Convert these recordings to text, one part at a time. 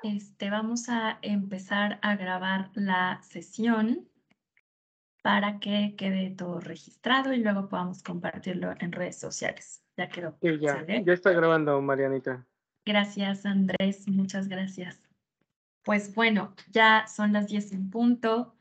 Vamos a empezar a grabar la sesión para que quede todo registrado y luego podamos compartirlo en redes sociales. Ya quedó, Sí, ya, ¿sale? ya está grabando, Marianita. Gracias, Andrés. Muchas gracias. Pues bueno, ya son las 10 en punto.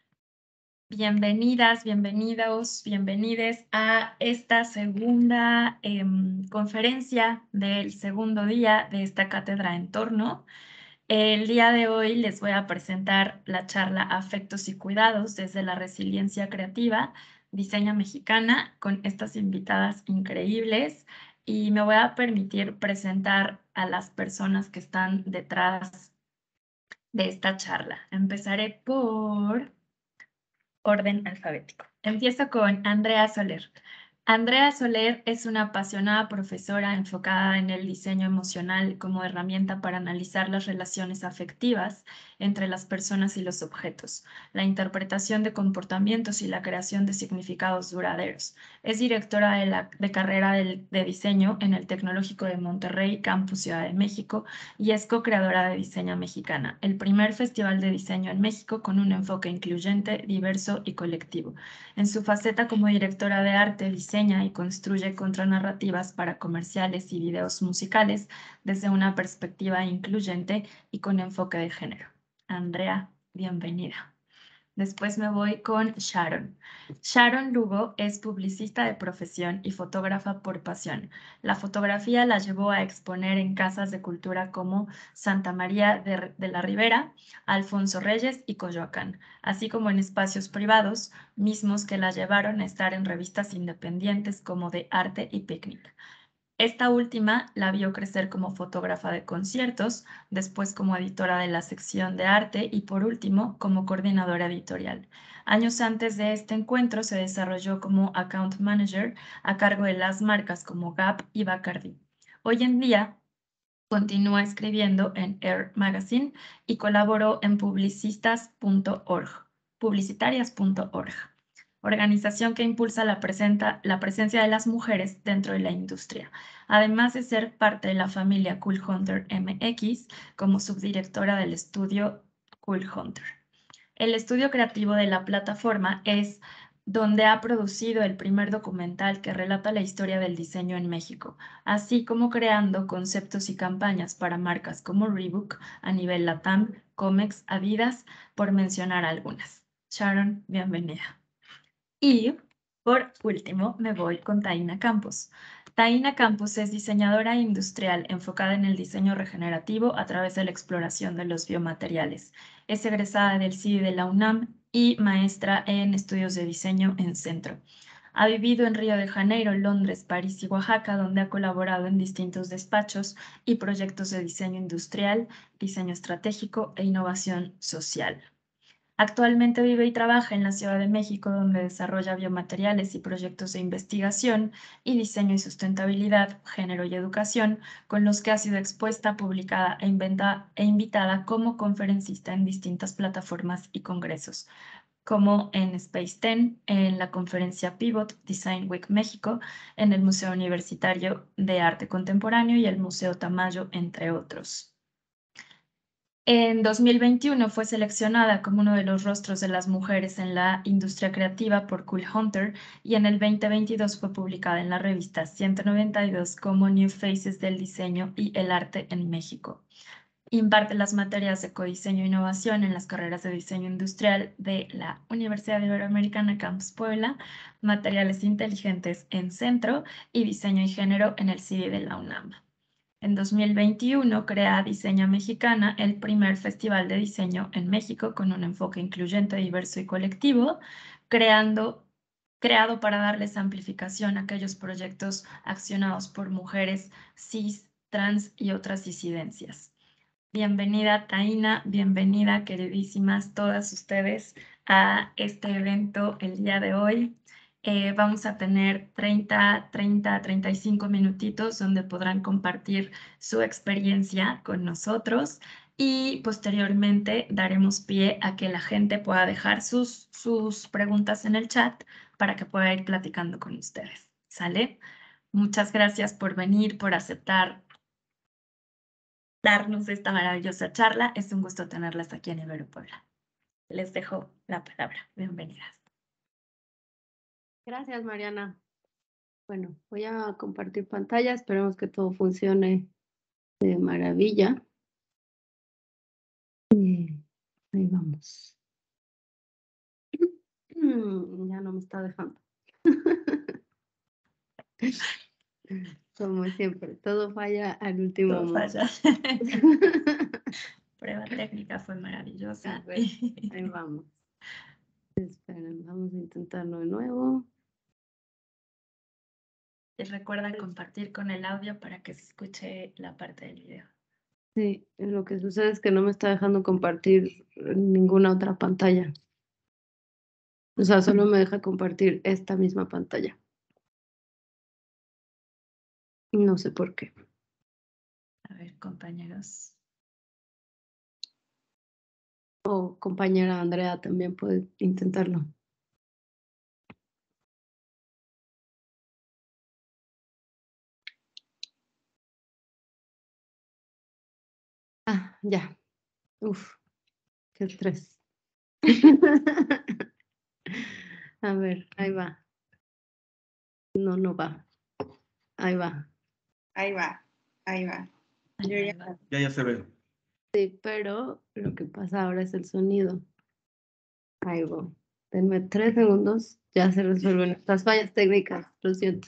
Bienvenidas, bienvenidos, bienvenides a esta segunda conferencia del segundo día de esta cátedra en torno. El día de hoy les voy a presentar la charla Afectos y Cuidados desde la Resiliencia Creativa, Diseña Mexicana, con estas invitadas increíbles y me voy a permitir presentar a las personas que están detrás de esta charla. Empezaré por orden alfabético. Empiezo con Andrea Soler. Andrea Soler es una apasionada profesora enfocada en el diseño emocional como herramienta para analizar las relaciones afectivas entre las personas y los objetos, la interpretación de comportamientos y la creación de significados duraderos. Es directora de carrera de diseño en el Tecnológico de Monterrey, Campus Ciudad de México, y es co-creadora de Diseña Mexicana, el primer festival de diseño en México con un enfoque incluyente, diverso y colectivo. En su faceta como directora de arte, diseña y construye contranarrativas para comerciales y videos musicales desde una perspectiva incluyente y con enfoque de género. Andrea, bienvenida. Después me voy con Sharon. Sharon Lugo es publicista de profesión y fotógrafa por pasión. La fotografía la llevó a exponer en casas de cultura como Santa María de la Ribera, Alfonso Reyes y Coyoacán, así como en espacios privados, mismos que la llevaron a estar en revistas independientes como de Arte y Picnic. Esta última la vio crecer como fotógrafa de conciertos, después como editora de la sección de arte y por último como coordinadora editorial. Años antes de este encuentro se desarrolló como account manager a cargo de las marcas como Gap y Bacardi. Hoy en día continúa escribiendo en Air Magazine y colaboró en publicitarias.org, organización que impulsa la presencia de las mujeres dentro de la industria, además de ser parte de la familia Cool Hunter MX como subdirectora del estudio Cool Hunter. El estudio creativo de la plataforma es donde ha producido el primer documental que relata la historia del diseño en México, así como creando conceptos y campañas para marcas como Reebok a nivel LATAM, Comex, Adidas, por mencionar algunas. Sharon, bienvenida. Y por último, me voy con Taina Campos. Taina Campos es diseñadora industrial enfocada en el diseño regenerativo a través de la exploración de los biomateriales. Es egresada del CIDI de la UNAM y maestra en estudios de diseño en Centro. Ha vivido en Río de Janeiro, Londres, París y Oaxaca, donde ha colaborado en distintos despachos y proyectos de diseño industrial, diseño estratégico e innovación social. Actualmente vive y trabaja en la Ciudad de México, donde desarrolla biomateriales y proyectos de investigación y diseño y sustentabilidad, género y educación, con los que ha sido expuesta, publicada e invitada como conferencista en distintas plataformas y congresos, como en Space 10, en la conferencia Pivot Design Week México, en el Museo Universitario de Arte Contemporáneo y el Museo Tamayo, entre otros. En 2021 fue seleccionada como uno de los rostros de las mujeres en la industria creativa por Cool Hunter y en el 2022 fue publicada en la revista 192 como New Faces del Diseño y el Arte en México. Imparte las materias de codiseño e innovación en las carreras de diseño industrial de la Universidad Iberoamericana Campus Puebla, materiales inteligentes en Centro y diseño y género en el CIDI de la UNAM. En 2021 crea Diseña Mexicana, el primer festival de diseño en México con un enfoque incluyente, diverso y colectivo, creado para darles amplificación a aquellos proyectos accionados por mujeres cis, trans y otras disidencias. Bienvenida, Taina, bienvenida, queridísimas todas ustedes, a este evento el día de hoy. Vamos a tener 35 minutitos donde podrán compartir su experiencia con nosotros y posteriormente daremos pie a que la gente pueda dejar sus preguntas en el chat para que pueda ir platicando con ustedes. ¿Sale? Muchas gracias por venir, por aceptar darnos esta maravillosa charla. Es un gusto tenerlas aquí en Ibero Puebla. Les dejo la palabra. Bienvenidas. Gracias, Mariana. Bueno, voy a compartir pantalla. Esperemos que todo funcione de maravilla. Ahí vamos. Ya no me está dejando. Como siempre, todo falla al último Todo momento. falla. Prueba técnica fue maravillosa. Ahí vamos. Esperen, vamos a intentarlo de nuevo. Y recuerda compartir con el audio para que se escuche la parte del video. Sí, lo que sucede es que no me está dejando compartir ninguna otra pantalla. O sea, solo me deja compartir esta misma pantalla. No sé por qué. A ver, compañeros. O compañera Andrea también puede intentarlo. Ah, ya. Uf, qué estrés. A ver, ahí va. No, no va. Ahí va. Ahí va, ahí va. Yo Ahí ya- va. Ya se ve. Sí, pero lo que pasa ahora es el sonido. Ahí va. Denme 3 segundos. Ya se resuelven estas fallas técnicas. Lo siento.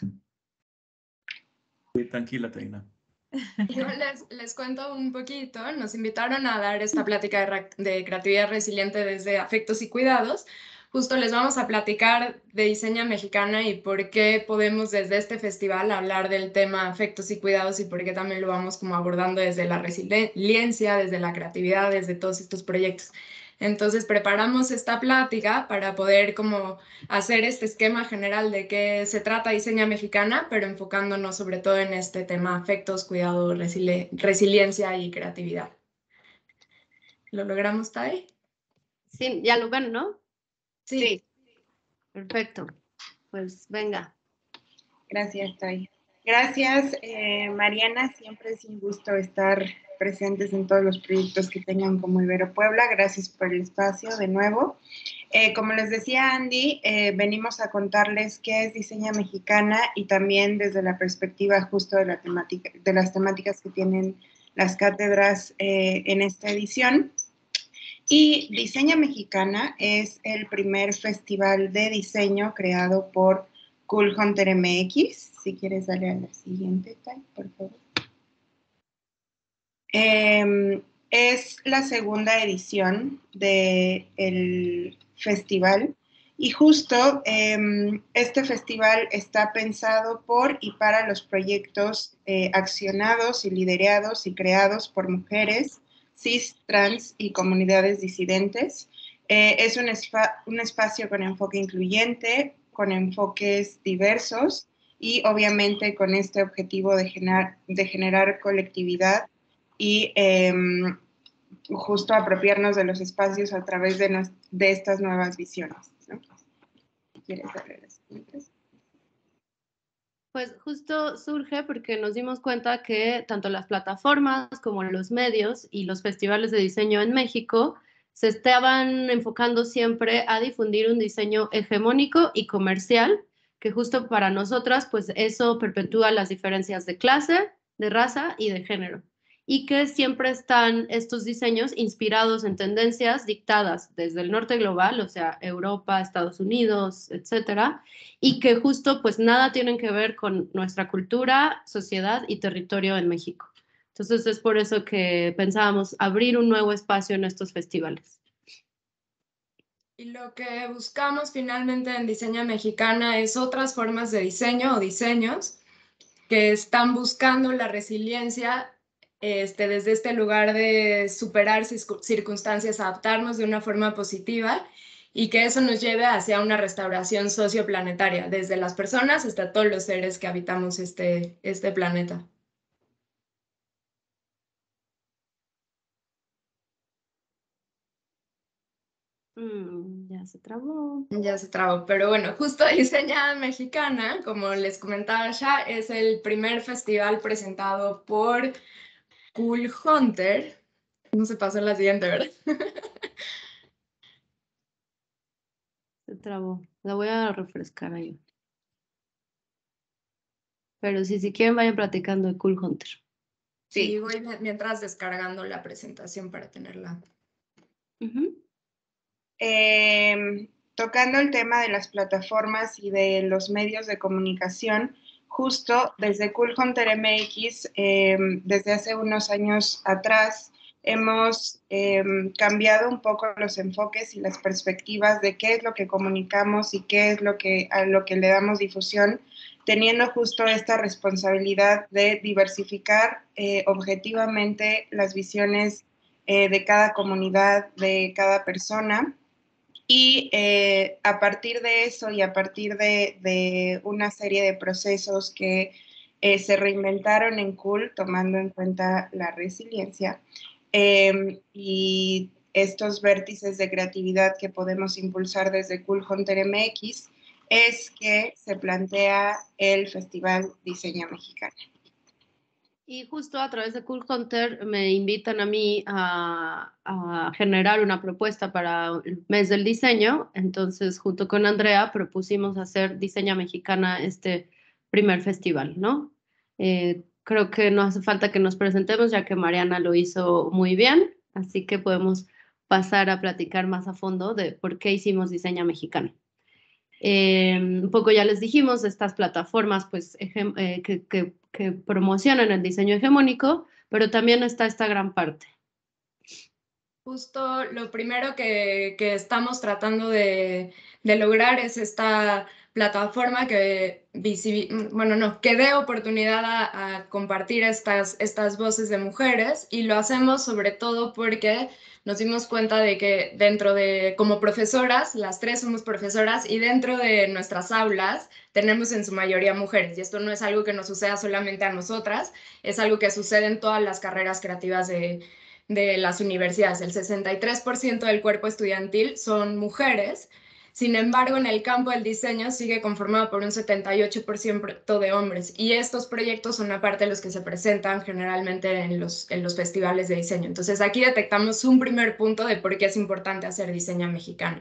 Sí, tranquila, Taina. Yo les cuento un poquito. Nos invitaron a dar esta plática de creatividad resiliente desde afectos y cuidados. Justo les vamos a platicar de Diseña Mexicana y por qué podemos desde este festival hablar del tema afectos y cuidados y por qué también lo vamos como abordando desde la resiliencia, desde la creatividad, desde todos estos proyectos. Entonces preparamos esta plática para poder como hacer este esquema general de qué se trata Diseña Mexicana, pero enfocándonos sobre todo en este tema afectos, cuidado, resiliencia y creatividad. ¿Lo logramos, Tai? Sí, ya lo ven, ¿no? Sí. Perfecto. Pues venga. Gracias, Toy. Gracias, Mariana. Siempre es un gusto estar presentes en todos los proyectos que tengan como Ibero Puebla. Gracias por el espacio de nuevo. Como les decía Andy, venimos a contarles qué es Diseña Mexicana y también desde la perspectiva justo de, de las temáticas que tienen las cátedras en esta edición. Y Diseña Mexicana es el primer festival de diseño creado por Cool Hunter MX. Si quieres darle a la siguiente, Tai, por favor. Es la segunda edición del festival y justo este festival está pensado por y para los proyectos accionados y liderados y creados por mujeres, cis, trans y comunidades disidentes. Es un espacio con enfoque incluyente, con enfoques diversos y obviamente con este objetivo de generar colectividad y justo apropiarnos de los espacios a través de estas nuevas visiones, ¿no? ¿Quieres darle las siguientes? Pues justo surge porque nos dimos cuenta que tanto las plataformas como los medios y los festivales de diseño en México se estaban enfocando siempre a difundir un diseño hegemónico y comercial, que justo para nosotras, pues eso perpetúa las diferencias de clase, de raza y de género. Y que siempre están estos diseños inspirados en tendencias dictadas desde el norte global, o sea, Europa, Estados Unidos, etcétera, y que justo pues nada tienen que ver con nuestra cultura, sociedad y territorio en México. Entonces es por eso que pensábamos abrir un nuevo espacio en estos festivales. Y lo que buscamos finalmente en Diseña Mexicana es otras formas de diseño o diseños que están buscando la resiliencia desde este lugar de superar circunstancias, adaptarnos de una forma positiva y que eso nos lleve hacia una restauración socioplanetaria, desde las personas hasta todos los seres que habitamos este planeta. Ya se trabó. Ya se trabó, pero bueno, justo Diseña Mexicana, como les comentaba ya, es el primer festival presentado por Cool Hunter, no se pasó la siguiente, ¿verdad? Se trabó. La voy a refrescar ahí. Pero si quieren, vayan platicando de Cool Hunter. Sí, voy mientras descargando la presentación para tenerla. Tocando el tema de las plataformas y de los medios de comunicación, justo desde Cool Hunter MX, desde hace unos años atrás, hemos cambiado un poco los enfoques y las perspectivas de qué es lo que comunicamos y qué es a lo que le damos difusión, teniendo justo esta responsabilidad de diversificar objetivamente las visiones de cada comunidad, de cada persona. Y a partir de eso y a partir de una serie de procesos que se reinventaron en Cool, tomando en cuenta la resiliencia y estos vértices de creatividad que podemos impulsar desde Cool Hunter MX, es que se plantea el Festival Diseño Mexicano. Y justo a través de Cool Hunter me invitan a mí a generar una propuesta para el mes del diseño. Entonces, junto con Andrea, propusimos hacer Diseña Mexicana este primer festival, ¿no? Creo que no hace falta que nos presentemos, ya que Mariana lo hizo muy bien, así que podemos pasar a platicar más a fondo de por qué hicimos Diseña Mexicana. Un poco ya les dijimos, estas plataformas pues, que promocionan el diseño hegemónico, pero también está esta gran parte. Justo lo primero que estamos tratando de lograr es esta plataforma que dé oportunidad a compartir estas voces de mujeres, y lo hacemos sobre todo porque nos dimos cuenta de que como profesoras, las tres somos profesoras, y dentro de nuestras aulas tenemos en su mayoría mujeres, y esto no es algo que nos suceda solamente a nosotras, es algo que sucede en todas las carreras creativas de las universidades. El 63% del cuerpo estudiantil son mujeres. Sin embargo, en el campo del diseño sigue conformado por un 78% de hombres, y estos proyectos son aparte de los que se presentan generalmente en los festivales de diseño. Entonces aquí detectamos un primer punto de por qué es importante hacer diseño mexicano.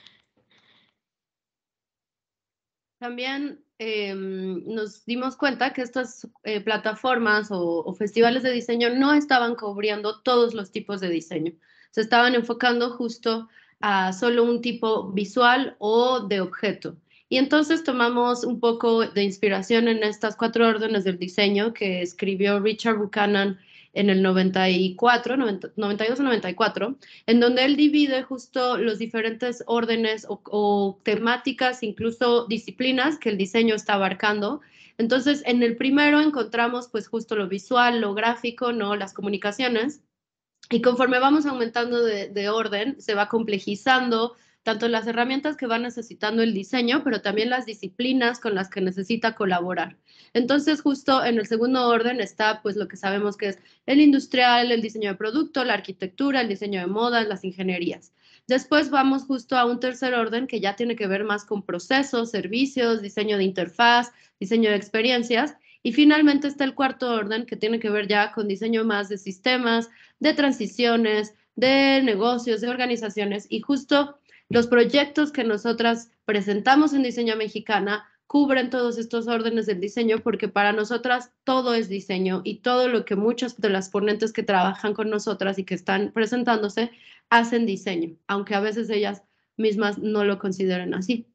También nos dimos cuenta que estas plataformas o festivales de diseño no estaban cubriendo todos los tipos de diseño. Se estaban enfocando justo a solo un tipo visual o de objeto. Y entonces tomamos un poco de inspiración en estas 4 órdenes del diseño que escribió Richard Buchanan en el 92 o 94, en donde él divide justo los diferentes órdenes o temáticas, incluso disciplinas que el diseño está abarcando. Entonces, en el primero encontramos pues justo lo visual, lo gráfico, ¿no? Las comunicaciones. Y conforme vamos aumentando de orden, se va complejizando tanto las herramientas que va necesitando el diseño, pero también las disciplinas con las que necesita colaborar. Entonces, justo en el segundo orden está pues lo que sabemos que es el industrial, el diseño de producto, la arquitectura, el diseño de modas, las ingenierías. Después vamos justo a un tercer orden que ya tiene que ver más con procesos, servicios, diseño de interfaz, diseño de experiencias. Y finalmente está el cuarto orden que tiene que ver ya con diseño más de sistemas, de transiciones, de negocios, de organizaciones, y justo los proyectos que nosotras presentamos en Diseño Mexicana cubren todos estos órdenes del diseño, porque para nosotras todo es diseño, y todo lo que muchas de las ponentes que trabajan con nosotras y que están presentándose hacen diseño, aunque a veces ellas mismas no lo consideren así.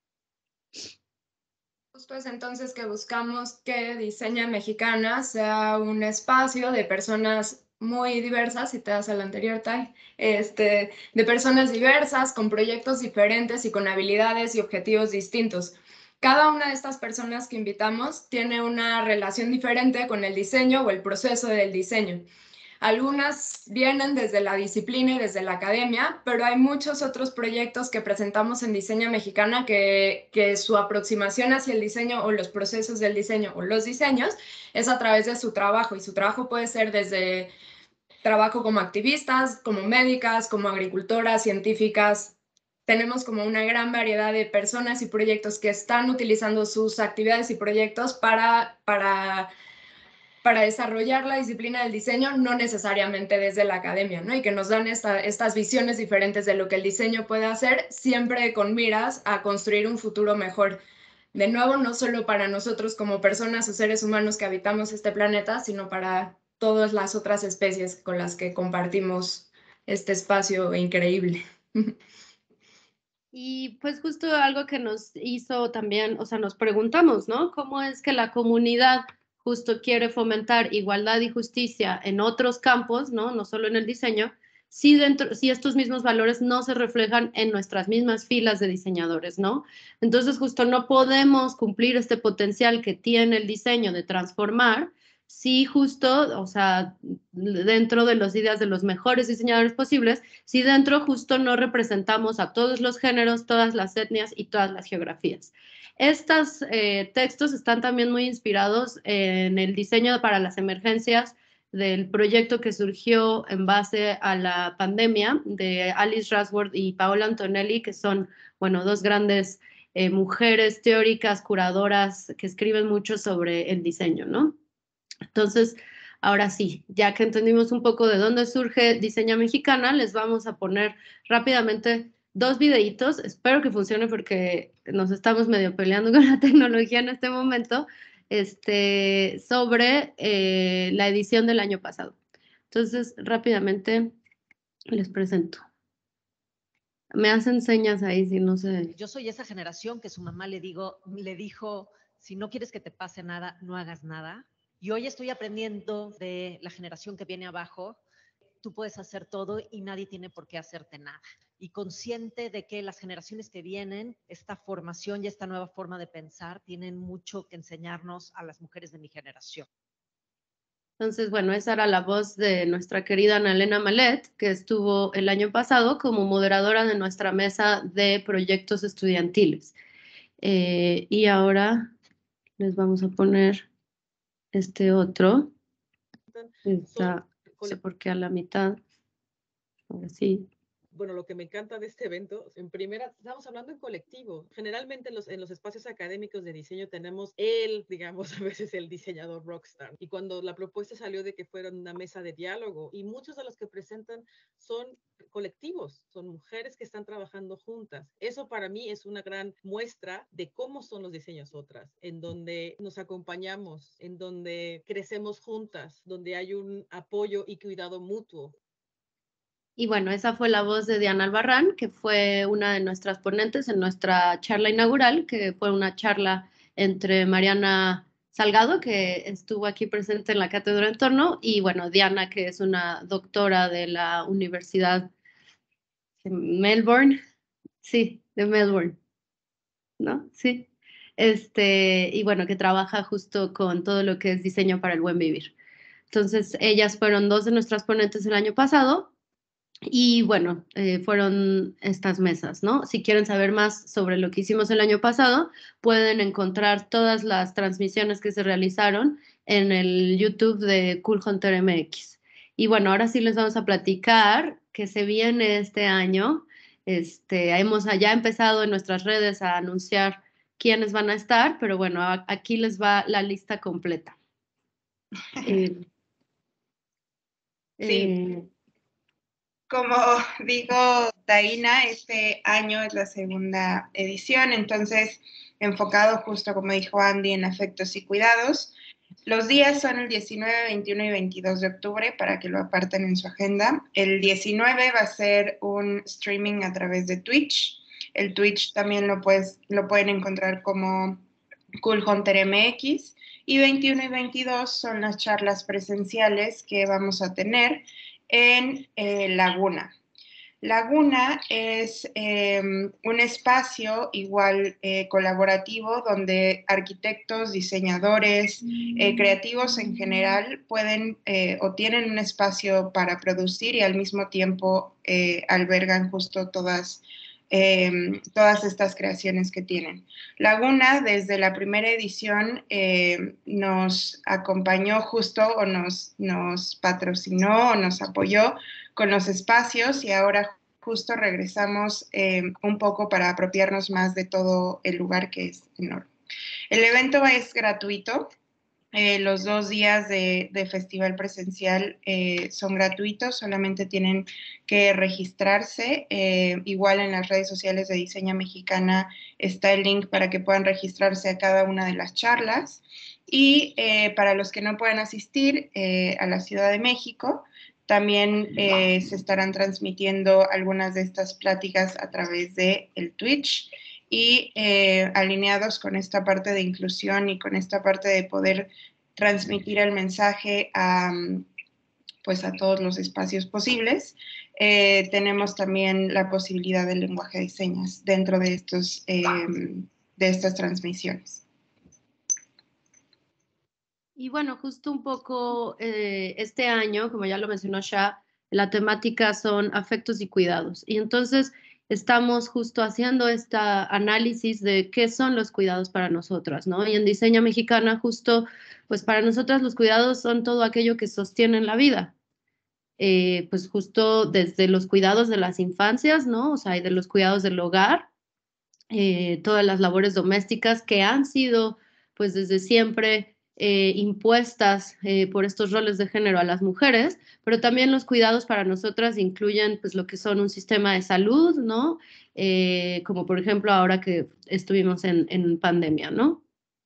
Justo es entonces que buscamos que Diseña Mexicana sea un espacio de personas muy diversas, si te das al anterior tag, de personas diversas, con proyectos diferentes y con habilidades y objetivos distintos. Cada una de estas personas que invitamos tiene una relación diferente con el diseño o el proceso del diseño. Algunas vienen desde la disciplina y desde la academia, pero hay muchos otros proyectos que presentamos en Diseño Mexicana que su aproximación hacia el diseño o los procesos del diseño o los diseños es a través de su trabajo, y su trabajo puede ser desde trabajo como activistas, como médicas, como agricultoras, científicas. Tenemos como una gran variedad de personas y proyectos que están utilizando sus actividades y proyectos para para desarrollar la disciplina del diseño, no necesariamente desde la academia, ¿no? Y que nos dan estas visiones diferentes de lo que el diseño puede hacer, siempre con miras a construir un futuro mejor. De nuevo, no solo para nosotros como personas o seres humanos que habitamos este planeta, sino para todas las otras especies con las que compartimos este espacio increíble. Y pues justo algo que nos hizo también, o sea, nos preguntamos, ¿no? ¿Cómo es que la comunidad justo quiere fomentar igualdad y justicia en otros campos, ¿no? No solo en el diseño, si estos mismos valores no se reflejan en nuestras mismas filas de diseñadores, ¿no? Entonces justo no podemos cumplir este potencial que tiene el diseño de transformar si justo, o sea, dentro de las ideas de los mejores diseñadores posibles, si dentro justo no representamos a todos los géneros, todas las etnias y todas las geografías. Estos textos están también muy inspirados en el diseño para las emergencias del proyecto que surgió en base a la pandemia de Alice Rasworth y Paola Antonelli, que son, bueno, dos grandes mujeres teóricas, curadoras, que escriben mucho sobre el diseño, ¿no? Entonces, ahora sí, ya que entendimos un poco de dónde surge Diseña Mexicana, les vamos a poner rápidamente dos videitos. Espero que funcione porque nos estamos medio peleando con la tecnología en este momento, sobre la edición del año pasado. Entonces, rápidamente les presento. Me hacen señas ahí si no sé. Yo soy esa generación que su mamá le dijo, si no quieres que te pase nada, no hagas nada. Y hoy estoy aprendiendo de la generación que viene abajo, tú puedes hacer todo y nadie tiene por qué hacerte nada. Y consciente de que las generaciones que vienen, esta formación y esta nueva forma de pensar, tienen mucho que enseñarnos a las mujeres de mi generación. Entonces, bueno, esa era la voz de nuestra querida Ana Elena Malet, que estuvo el año pasado como moderadora de nuestra mesa de proyectos estudiantiles. Y ahora les vamos a poner este otro. Está, no sé por qué a la mitad. Ahora sí. Bueno, lo que me encanta de este evento, en primera, estamos hablando en colectivo. Generalmente en los espacios académicos de diseño tenemos digamos, a veces el diseñador rockstar. Y cuando la propuesta salió de que fuera una mesa de diálogo, y muchos de los que presentan son colectivos, son mujeres que están trabajando juntas. Eso para mí es una gran muestra de cómo son los diseños otras, en donde nos acompañamos, en donde crecemos juntas, donde hay un apoyo y cuidado mutuo. Y bueno, esa fue la voz de Diana Albarrán, que fue una de nuestras ponentes en nuestra charla inaugural, que fue una charla entre Mariana Salgado, que estuvo aquí presente en la cátedra Entorno, y bueno, Diana, que es una doctora de la Universidad de Melbourne, sí, de Melbourne, ¿no? Sí. Y bueno, que trabaja justo con todo lo que es diseño para el buen vivir. Entonces, ellas fueron dos de nuestras ponentes el año pasado. Y bueno, fueron estas mesas, ¿no? Si quieren saber más sobre lo que hicimos el año pasado, pueden encontrar todas las transmisiones que se realizaron en el YouTube de Cool Hunter MX. Y bueno, ahora sí les vamos a platicar que se viene este año. Hemos ya empezado en nuestras redes a anunciar quiénes van a estar, pero bueno, aquí les va la lista completa. Sí. Como dijo Taina, este año es la segunda edición, entonces enfocado justo como dijo Andy en afectos y cuidados. Los días son el 19, 21 y 22 de octubre para que lo aparten en su agenda. El 19 va a ser un streaming a través de Twitch. El Twitch también lo pueden encontrar como Cool Hunter MX. Y 21 y 22 son las charlas presenciales que vamos a tener en Laguna. Laguna es un espacio igual colaborativo donde arquitectos, diseñadores, creativos en general pueden o tienen un espacio para producir y al mismo tiempo albergan justo todas estas creaciones que tienen. Laguna, desde la primera edición, nos acompañó justo o nos patrocinó o nos apoyó con los espacios y ahora justo regresamos un poco para apropiarnos más de todo el lugar que es enorme. El evento es gratuito, Los 2 días de festival presencial son gratuitos, solamente tienen que registrarse. Igual en las redes sociales de Diseña Mexicana está el link para que puedan registrarse a cada una de las charlas. Y para los que no puedan asistir a la Ciudad de México, también se estarán transmitiendo algunas de estas pláticas a través de el Twitch. Y alineados con esta parte de inclusión y con esta parte de poder transmitir el mensaje pues a todos los espacios posibles, tenemos también la posibilidad del lenguaje de señas dentro de estas transmisiones. Y bueno, justo un poco este año, como ya lo mencionó Sha, la temática son afectos y cuidados. Y entonces estamos justo haciendo este análisis de qué son los cuidados para nosotras, ¿no? Y en Diseña Mexicana justo, pues para nosotras los cuidados son todo aquello que sostiene la vida. Pues justo desde los cuidados de las infancias, ¿no? O sea, y de los cuidados del hogar, todas las labores domésticas que han sido, pues desde siempre, impuestas por estos roles de género a las mujeres, pero también los cuidados para nosotras incluyen pues lo que son un sistema de salud, ¿no? Como por ejemplo ahora que estuvimos en pandemia, ¿no?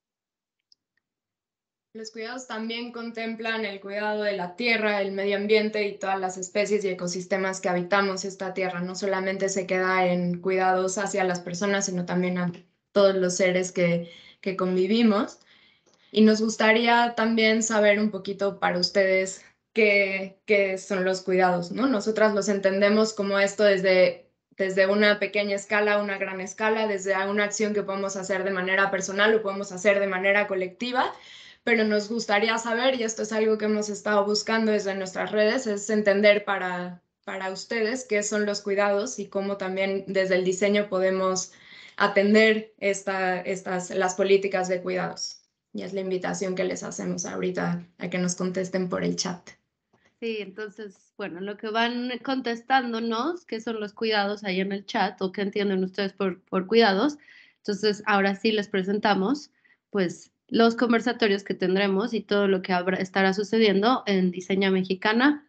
Los cuidados también contemplan el cuidado de la tierra, el medio ambiente y todas las especies y ecosistemas que habitamos esta tierra. No solamente se queda en cuidados hacia las personas, sino también a todos los seres que convivimos. Y nos gustaría también saber un poquito para ustedes qué son los cuidados, ¿no? Nosotras los entendemos como esto desde una pequeña escala a una gran escala, desde una acción que podemos hacer de manera personal o podemos hacer de manera colectiva, pero nos gustaría saber, y esto es algo que hemos estado buscando desde nuestras redes, es entender para ustedes qué son los cuidados y cómo también desde el diseño podemos atender las políticas de cuidados. Y es la invitación que les hacemos ahorita a que nos contesten por el chat. Sí, entonces, bueno, lo que van contestándonos, qué son los cuidados ahí en el chat o qué entienden ustedes por cuidados. Entonces, ahora sí les presentamos, pues, los conversatorios que tendremos y todo lo que estará sucediendo en Diseña Mexicana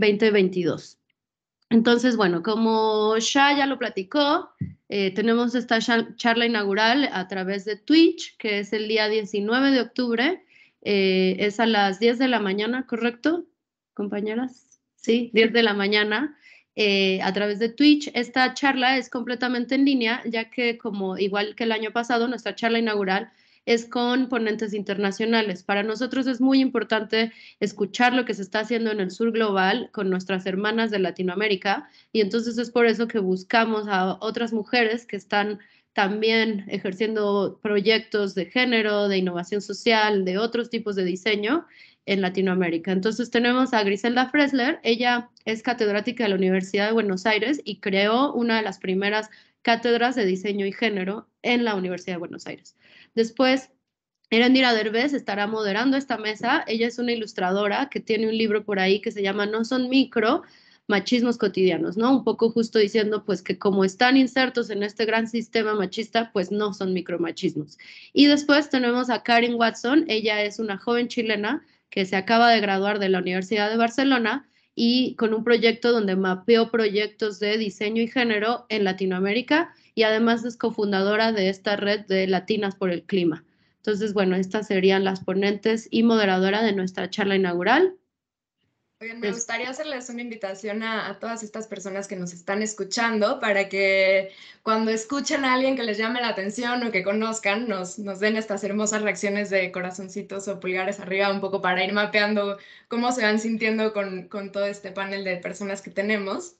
2022. Entonces, bueno, como Sha ya lo platicó, tenemos esta charla inaugural a través de Twitch, que es el día 19 de octubre, es a las 10 de la mañana, ¿correcto, compañeras? Sí, 10 de la mañana, a través de Twitch. Esta charla es completamente en línea, ya que como igual que el año pasado, nuestra charla inaugural es con ponentes internacionales. Para nosotros es muy importante escuchar lo que se está haciendo en el sur global con nuestras hermanas de Latinoamérica, y entonces es por eso que buscamos a otras mujeres que están también ejerciendo proyectos de género, de innovación social, de otros tipos de diseño en Latinoamérica. Entonces tenemos a Griselda Fressler, ella es catedrática de la Universidad de Buenos Aires y creó una de las primeras cátedras de diseño y género en la Universidad de Buenos Aires. Después, Erendira Derbez estará moderando esta mesa. Ella es una ilustradora que tiene un libro por ahí que se llama No son micro, machismos cotidianos, ¿no? Un poco justo diciendo pues que como están insertos en este gran sistema machista, pues no son micromachismos. Y después tenemos a Karin Watson. Ella es una joven chilena que se acaba de graduar de la Universidad de Barcelona y con un proyecto donde mapeó proyectos de diseño y género en Latinoamérica, y además es cofundadora de esta red de Latinas por el Clima. Entonces, bueno, estas serían las ponentes y moderadora de nuestra charla inaugural. Oigan, me gustaría hacerles una invitación a todas estas personas que nos están escuchando para que cuando escuchen a alguien que les llame la atención o que conozcan, nos den estas hermosas reacciones de corazoncitos o pulgares arriba, un poco para ir mapeando cómo se van sintiendo con todo este panel de personas que tenemos.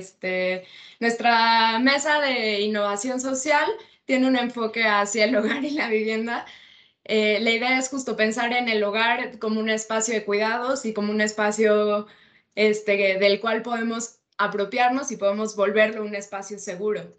Nuestra mesa de innovación social tiene un enfoque hacia el hogar y la vivienda. La idea es justo pensar en el hogar como un espacio de cuidados y como un espacio del cual podemos apropiarnos y podemos volverlo un espacio seguro.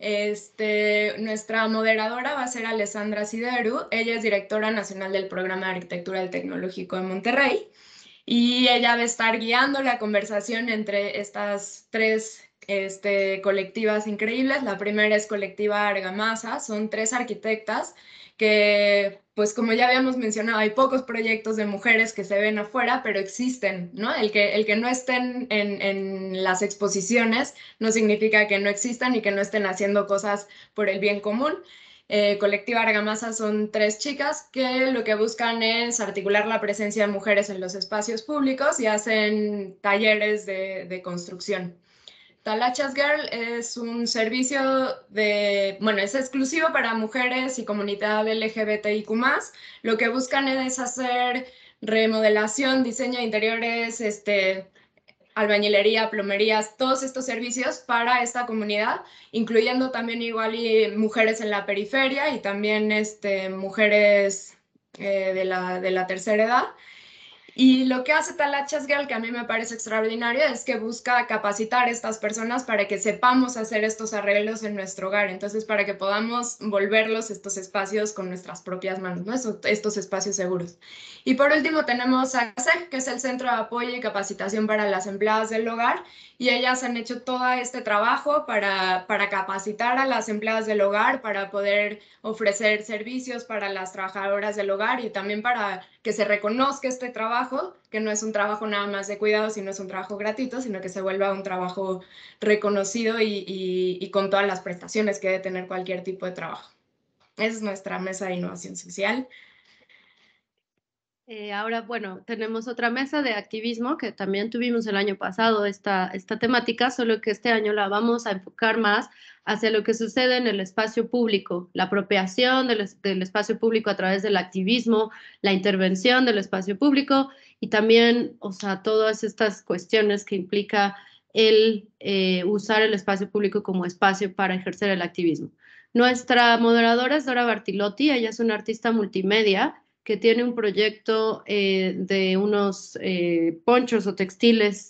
Nuestra moderadora va a ser Alessandra Sideru. Ella es directora nacional del Programa de Arquitectura del Tecnológico de Monterrey y ella va a estar guiando la conversación entre estas tres colectivas increíbles. La primera es Colectiva Argamasa, son 3 arquitectas que, pues como ya habíamos mencionado, hay pocos proyectos de mujeres que se ven afuera, pero existen, ¿no? El que no estén en las exposiciones no significa que no existan y que no estén haciendo cosas por el bien común. Colectiva Argamasa son 3 chicas que lo que buscan es articular la presencia de mujeres en los espacios públicos y hacen talleres de construcción. Talachas Girl es un servicio es exclusivo para mujeres y comunidad LGBTIQ+. Lo que buscan es hacer remodelación, diseño de interiores, albañilería, plomerías, todos estos servicios para esta comunidad, incluyendo también igual y mujeres en la periferia y también mujeres de la tercera edad. Y lo que hace Talachas Girl, que a mí me parece extraordinario, es que busca capacitar a estas personas para que sepamos hacer estos arreglos en nuestro hogar, entonces para que podamos volverlos estos espacios con nuestras propias manos, ¿no? Estos espacios seguros. Y por último tenemos a CASEC, que es el Centro de Apoyo y Capacitación para las Empleadas del Hogar, y ellas han hecho todo este trabajo para capacitar a las empleadas del hogar, para poder ofrecer servicios para las trabajadoras del hogar y también para que se reconozca este trabajo, que no es un trabajo nada más de cuidado, sino es un trabajo gratuito, sino que se vuelva un trabajo reconocido y con todas las prestaciones que debe tener cualquier tipo de trabajo. Esa es nuestra mesa de innovación social. Ahora, bueno, tenemos otra mesa de activismo que también tuvimos el año pasado, esta temática, solo que este año la vamos a enfocar más hacia lo que sucede en el espacio público, la apropiación del espacio público a través del activismo, la intervención del espacio público y también, o sea, todas estas cuestiones que implica el usar el espacio público como espacio para ejercer el activismo. Nuestra moderadora es Dora Bartilotti, ella es una artista multimedia que tiene un proyecto de unos ponchos o textiles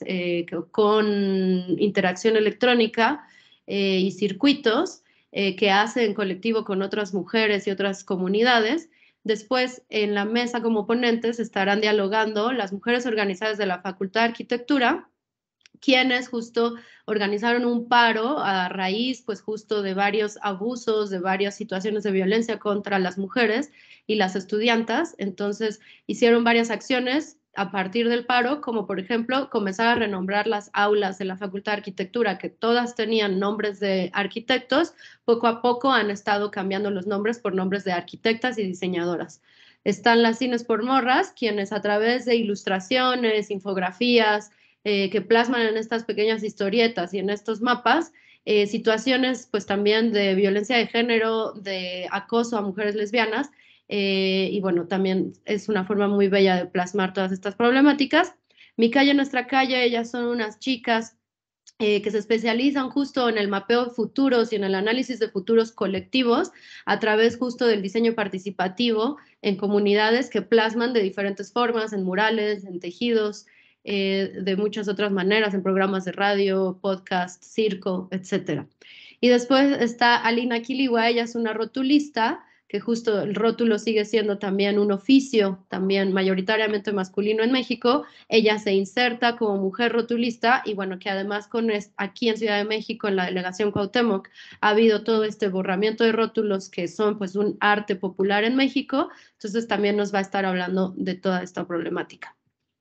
con interacción electrónica y circuitos que hace en colectivo con otras mujeres y otras comunidades. Después, en la mesa como ponentes estarán dialogando las mujeres organizadas de la Facultad de Arquitectura, quienes justo organizaron un paro a raíz, pues justo de varios abusos, de varias situaciones de violencia contra las mujeres y las estudiantas. Entonces, hicieron varias acciones a partir del paro, como por ejemplo, comenzar a renombrar las aulas de la Facultad de Arquitectura, que todas tenían nombres de arquitectos. Poco a poco han estado cambiando los nombres por nombres de arquitectas y diseñadoras. Están las Cines por Morras, quienes a través de ilustraciones, infografías, que plasman en estas pequeñas historietas y en estos mapas situaciones pues también de violencia de género, de acoso a mujeres lesbianas y bueno, también es una forma muy bella de plasmar todas estas problemáticas. Mi calle, nuestra calle, ellas son unas chicas que se especializan justo en el mapeo de futuros y en el análisis de futuros colectivos a través justo del diseño participativo en comunidades que plasman de diferentes formas, en murales, en tejidos, de muchas otras maneras, en programas de radio, podcast, circo, etc. Y después está Alina Kiliwa, ella es una rotulista, que justo el rótulo sigue siendo también un oficio, también mayoritariamente masculino en México. Ella se inserta como mujer rotulista y bueno, que además aquí en Ciudad de México, en la delegación Cuauhtémoc, ha habido todo este borramiento de rótulos que son pues un arte popular en México, entonces también nos va a estar hablando de toda esta problemática.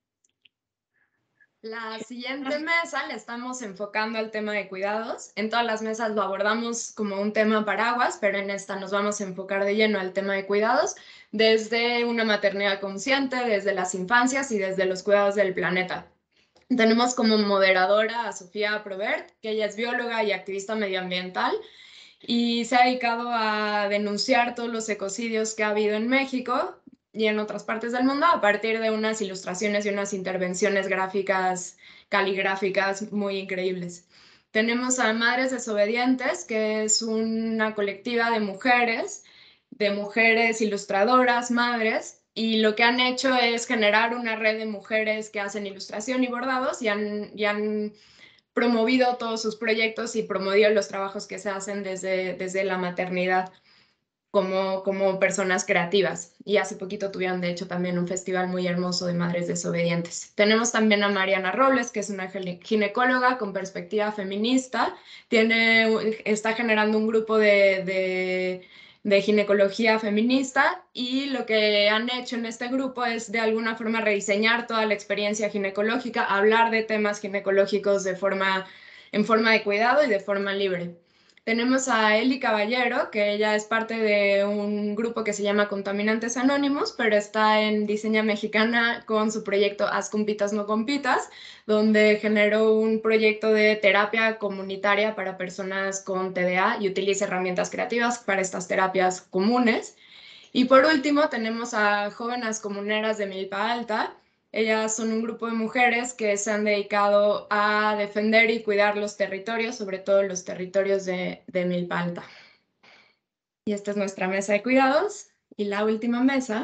La siguiente mesa le estamos enfocando al tema de cuidados. En todas las mesas lo abordamos como un tema paraguas, pero en esta nos vamos a enfocar de lleno al tema de cuidados, desde una maternidad consciente, desde las infancias y desde los cuidados del planeta. Tenemos como moderadora a Sofía Probert, que ella es bióloga y activista medioambiental y se ha dedicado a denunciar todos los ecocidios que ha habido en México y en otras partes del mundo a partir de unas ilustraciones y unas intervenciones gráficas, caligráficas muy increíbles. Tenemos a Madres Desobedientes, que es una colectiva de mujeres ilustradoras, madres, y lo que han hecho es generar una red de mujeres que hacen ilustración y bordados y han promovido todos sus proyectos y promovido los trabajos que se hacen desde la maternidad. como personas creativas. Y hace poquito tuvieron, de hecho, también un festival muy hermoso de madres desobedientes. Tenemos también a Mariana Robles, que es una ginecóloga con perspectiva feminista. Está generando un grupo de ginecología feminista, y lo que han hecho en este grupo es de alguna forma rediseñar toda la experiencia ginecológica, hablar de temas ginecológicos en forma de cuidado y de forma libre. Tenemos a Eli Caballero, que ella es parte de un grupo que se llama Contaminantes Anónimos, pero está en Diseña Mexicana con su proyecto Haz Compitas No Compitas, donde generó un proyecto de terapia comunitaria para personas con TDA y utiliza herramientas creativas para estas terapias comunes. Y por último tenemos a Jóvenes Comuneras de Milpa Alta. Ellas son un grupo de mujeres que se han dedicado a defender y cuidar los territorios, sobre todo los territorios de Milpa Alta. Y esta es nuestra mesa de cuidados. Y la última mesa.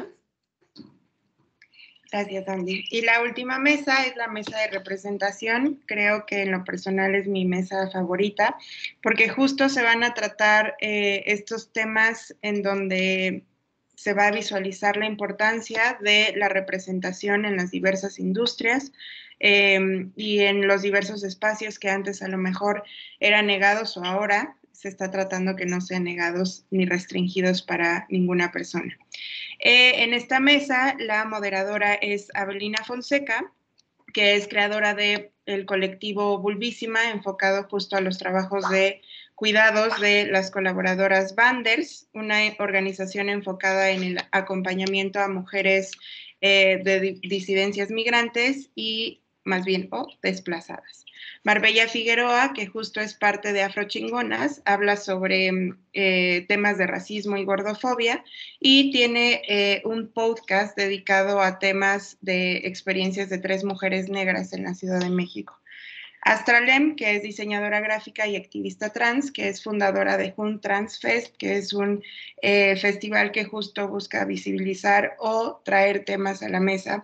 Gracias, Andy. Y la última mesa es la mesa de representación. Creo que en lo personal es mi mesa favorita, porque justo se van a tratar estos temas en donde se va a visualizar la importancia de la representación en las diversas industrias y en los diversos espacios que antes a lo mejor eran negados, o ahora se está tratando que no sean negados ni restringidos para ninguna persona. En esta mesa, la moderadora es Abelina Fonseca, que es creadora del colectivo Vulvísima, enfocado justo a los trabajos de cuidados de las colaboradoras Banders, una organización enfocada en el acompañamiento a mujeres de disidencias migrantes y más bien desplazadas. Marbella Figueroa, que justo es parte de Afrochingonas, habla sobre temas de racismo y gordofobia y tiene un podcast dedicado a temas de experiencias de 3 mujeres negras en la Ciudad de México. Astralem, que es diseñadora gráfica y activista trans, que es fundadora de Jun Trans Fest, que es un festival que justo busca visibilizar o traer temas a la mesa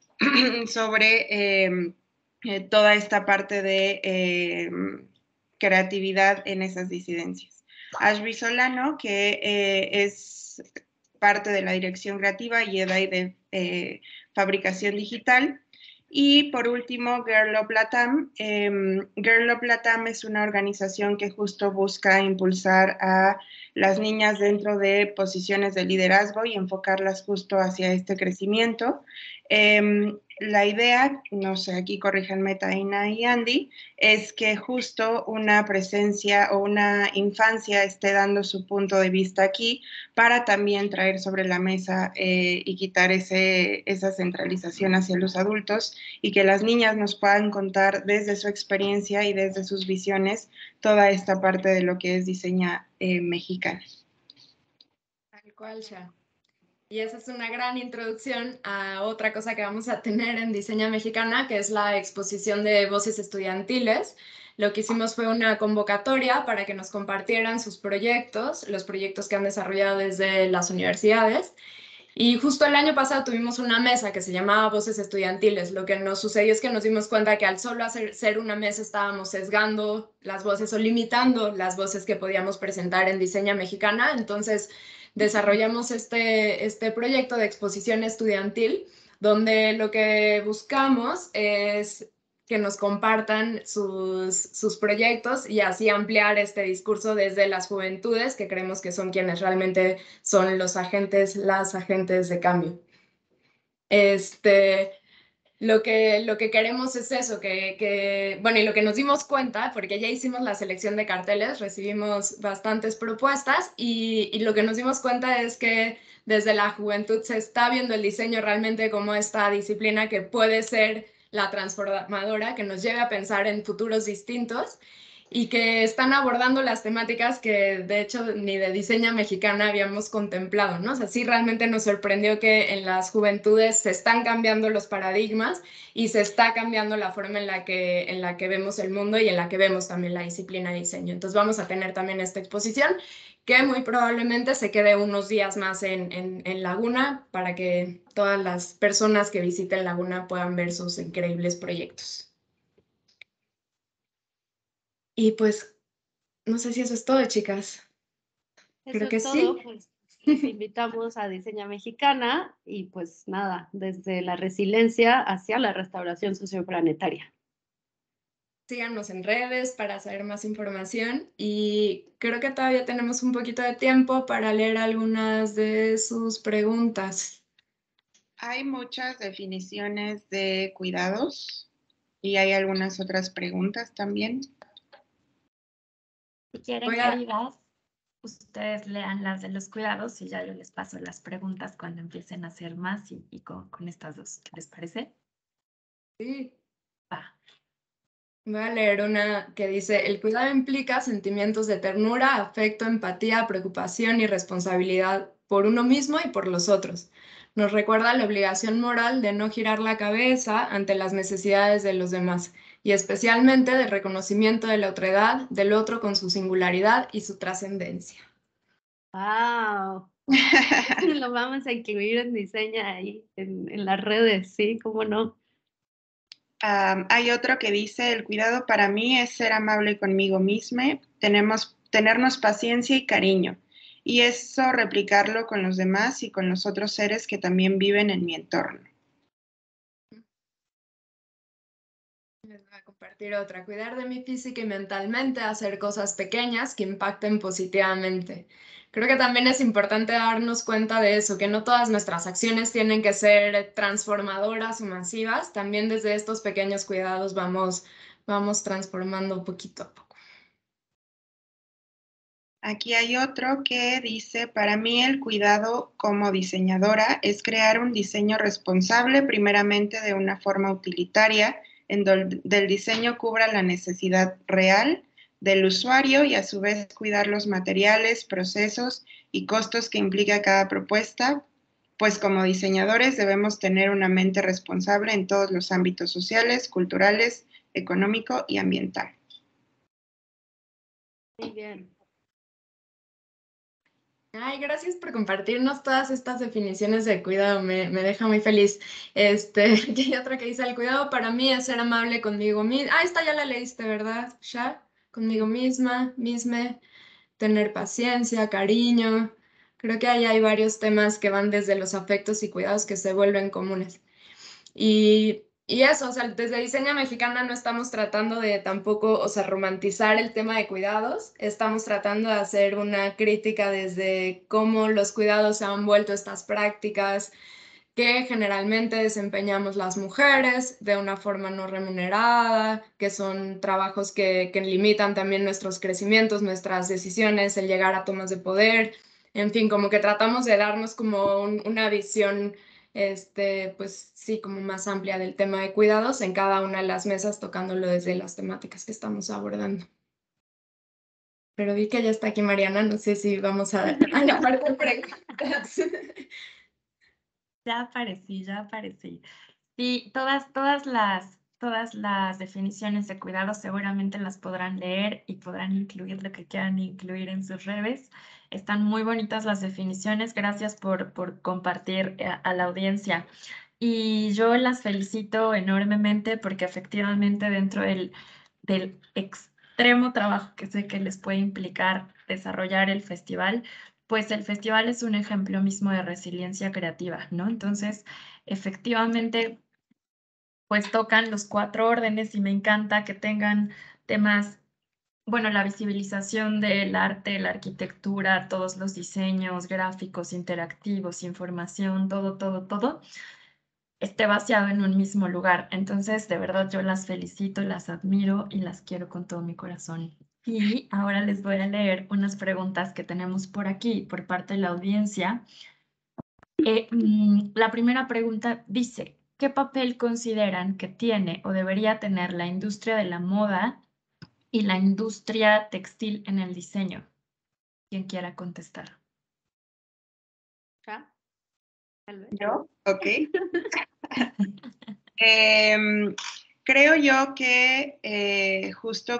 sobre toda esta parte de creatividad en esas disidencias. Ashby Solano, que es parte de la dirección creativa y de fabricación digital. Y por último, Girl Up Latam. Girl Up Latam es una organización que justo busca impulsar a las niñas dentro de posiciones de liderazgo y enfocarlas justo hacia este crecimiento. La idea, no sé, aquí corríjanme Taina y Andy, es que justo una presencia o una infancia esté dando su punto de vista aquí para también traer sobre la mesa y quitar esa centralización hacia los adultos y que las niñas nos puedan contar desde su experiencia y desde sus visiones toda esta parte de lo que es Diseña Mexicana. Tal cual, ya. Y esa es una gran introducción a otra cosa que vamos a tener en Diseña Mexicana, que es la exposición de voces estudiantiles. Lo que hicimos fue una convocatoria para que nos compartieran sus proyectos, los proyectos que han desarrollado desde las universidades. Y justo el año pasado tuvimos una mesa que se llamaba Voces Estudiantiles. Lo que nos sucedió es que nos dimos cuenta que al solo ser una mesa estábamos sesgando las voces o limitando las voces que podíamos presentar en Diseña Mexicana. Entonces desarrollamos este proyecto de exposición estudiantil, donde lo que buscamos es que nos compartan sus proyectos y así ampliar este discurso desde las juventudes, que creemos que son quienes realmente son las agentes de cambio. Lo que queremos es eso, bueno, y lo que nos dimos cuenta, porque ya hicimos la selección de carteles, recibimos bastantes propuestas y lo que nos dimos cuenta es que desde la juventud se está viendo el diseño realmente como esta disciplina que puede ser la transformadora, que nos lleve a pensar en futuros distintos y que están abordando las temáticas que de hecho ni de Diseña Mexicana habíamos contemplado, ¿no? O sea, sí realmente nos sorprendió que en las juventudes se están cambiando los paradigmas y se está cambiando la forma en la que vemos el mundo y en la que vemos también la disciplina de diseño. Entonces vamos a tener también esta exposición que muy probablemente se quede unos días más en Laguna para que todas las personas que visiten Laguna puedan ver sus increíbles proyectos. Y pues, no sé si eso es todo, chicas. Eso Creo que es todo, sí. pues, Les invitamos a Diseña Mexicana y pues nada, desde la resiliencia hacia la restauración socioplanetaria. Síganos en redes para saber más información y creo que todavía tenemos un poquito de tiempo para leer algunas de sus preguntas. Hay muchas definiciones de cuidados y hay algunas otras preguntas también. Si quieren, queridas, ustedes lean las de los cuidados y ya yo les paso las preguntas cuando empiecen a hacer más y con estas dos. ¿Qué les parece? Sí. Va. Voy a leer una que dice, el cuidado implica sentimientos de ternura, afecto, empatía, preocupación y responsabilidad por uno mismo y por los otros. Nos recuerda la obligación moral de no girar la cabeza ante las necesidades de los demás y especialmente del reconocimiento de la otredad del otro con su singularidad y su trascendencia. ¡Wow! Lo vamos a incluir en Diseña ahí, en las redes, ¿sí? ¿Cómo no? Hay otro que dice, el cuidado para mí es ser amable conmigo misma, tenernos paciencia y cariño, y eso replicarlo con los demás y con los otros seres que también viven en mi entorno. Les voy a compartir otra, cuidar de mí física y mentalmente, hacer cosas pequeñas que impacten positivamente. Creo que también es importante darnos cuenta de eso, que no todas nuestras acciones tienen que ser transformadoras o masivas, también desde estos pequeños cuidados vamos transformando poquito a poco. Aquí hay otro que dice, para mí el cuidado como diseñadora es crear un diseño responsable, primeramente de una forma utilitaria, en donde el diseño cubra la necesidad real del usuario y a su vez cuidar los materiales, procesos y costos que implica cada propuesta, pues como diseñadores debemos tener una mente responsable en todos los ámbitos sociales, culturales, económico y ambiental. Muy bien. Ay, gracias por compartirnos todas estas definiciones de cuidado, me deja muy feliz. Aquí hay otra que dice, el cuidado para mí es ser amable conmigo misma. Ah, esta ya la leíste, ¿verdad, Sha? Conmigo misma, tener paciencia, cariño. Creo que ahí hay varios temas que van desde los afectos y cuidados que se vuelven comunes. Y eso, o sea, desde Diseña Mexicana no estamos tratando de tampoco, o sea, romantizar el tema de cuidados, estamos tratando de hacer una crítica desde cómo los cuidados se han vuelto estas prácticas que generalmente desempeñamos las mujeres de una forma no remunerada, que son trabajos que limitan también nuestros crecimientos, nuestras decisiones, el llegar a tomas de poder, en fin, como que tratamos de darnos como una visión pues sí, como más amplia del tema de cuidados en cada una de las mesas, tocándolo desde las temáticas que estamos abordando. Pero vi que ya está aquí Mariana, no sé si vamos a la parte de preguntas. Ya aparecí. Sí, todas las definiciones de cuidado seguramente las podrán leer y podrán incluir lo que quieran incluir en sus redes. Están muy bonitas las definiciones. Gracias por compartir a la audiencia. Y yo las felicito enormemente porque efectivamente dentro del extremo trabajo que sé que les puede implicar desarrollar el festival, pues el festival es un ejemplo mismo de resiliencia creativa, ¿no? Entonces, efectivamente, pues tocan los 4 órdenes y me encanta que tengan temas, bueno, la visibilización del arte, la arquitectura, todos los diseños, gráficos, interactivos, información, todo esté vaciado en un mismo lugar. Entonces, de verdad, yo las felicito, las admiro y las quiero con todo mi corazón. Y ahora les voy a leer unas preguntas que tenemos por aquí, por parte de la audiencia. La primera pregunta dice, ¿qué papel consideran que tiene o debería tener la industria de la moda y la industria textil en el diseño? Quien quiera contestar. ¿Ya? Tal vez. ¿Yo? Ok. Creo yo que justo